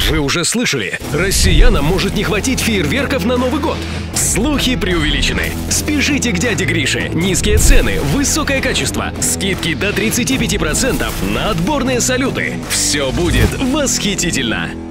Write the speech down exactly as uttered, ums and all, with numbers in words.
Вы уже слышали? Россиянам может не хватить фейерверков на Новый год. Слухи преувеличены. Спешите к дяде Грише. Низкие цены, высокое качество, скидки до тридцати пяти процентов на отборные салюты. Все будет восхитительно!